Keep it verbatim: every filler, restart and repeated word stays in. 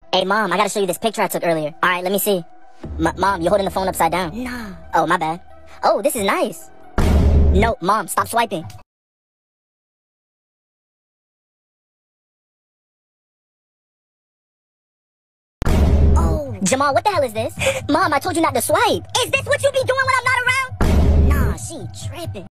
Hey, Mom, I gotta show you this picture I took earlier. All right, let me see. M Mom, you're holding the phone upside down. Nah. Oh, my bad. Oh, this is nice. No, Mom, stop swiping. Oh, Jamal, what the hell is this? Mom, I told you not to swipe. Is this what you be doing when I'm not around? Nah, she tripping.